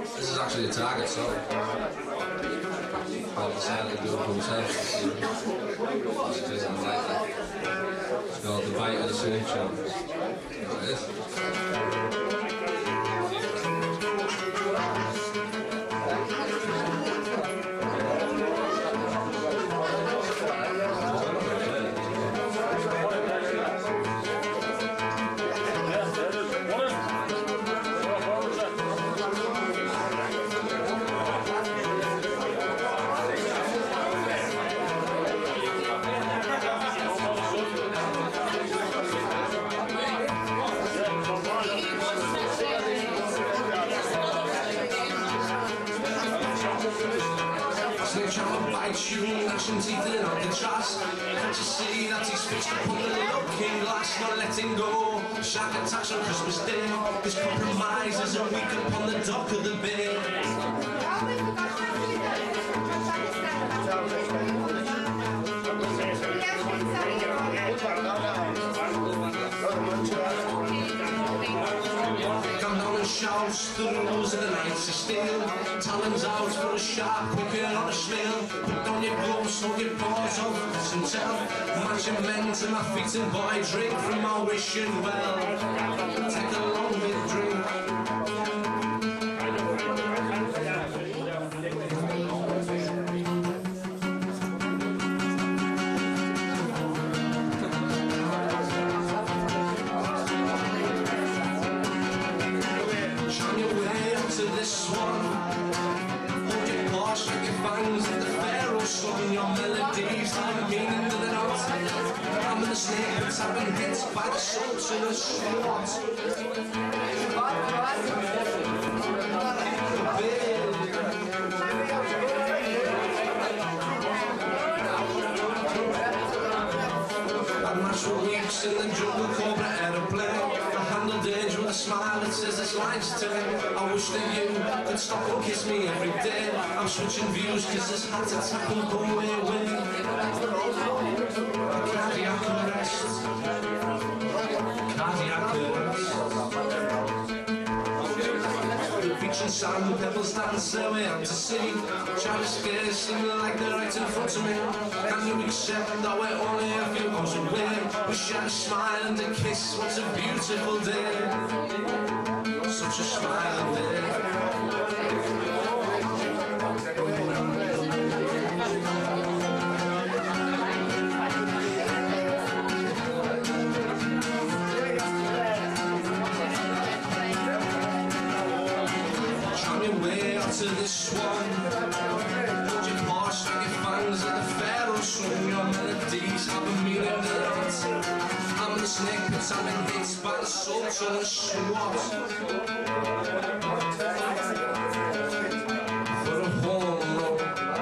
This is actually a target song. I've decided to do it for myself. Because I like that. It's called The Bite of the Sunshine. There it is. You gnashing teeth in on the trash. Can't you see that he's fixed upon the looking glass? Not letting go, shark attacks on Christmas Day. His compromises a week upon the dock of the bay. Come down and shouts the rules of the nights of steel. Talons out for a shark, quicker on a snail. Put down your gloves, hold your paws off, listen tell. Matching men to my feet and boy, drink from my wishing well. Take a long big drink. To this one, hold your paws, shake your fangs at the pharaoh song. Your melodies have meaning to the note. I'm in the snake that's I've been hit by the salt in a shot. I've natural weeks in the jungle, cobra aeroplane. Danger with a smile that says this line's turn. I wish that you could stop and kiss me every day. I'm switching views cause this heart attack will go away. Cardiac arrest. Cardiac arrest. Beach and sand, pebbles dance their way out to sea. Childish scares seem like they're right in front of me. Can you accept that we're only a few hours away? We share a smile and a kiss, what a beautiful day. Such a smiling day. To this one, hold your paws, strike your fangs at the pharaoh swing. Your melodies have a meaning to that. I'm in the snake pits, I've been hit by the salt and the swat. For a home run.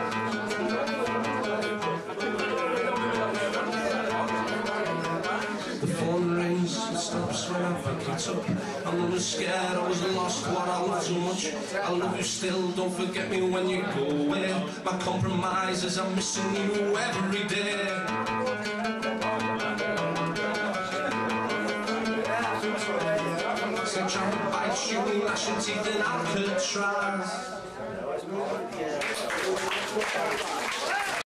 The phone rings, it stops whenever I get up. I'm a little scared, I was lost, what I love so much. I love you still, don't forget me when you go away. My compromise is I'm missing you every day. So trying to bite you, gnashing teeth in Alcatraz.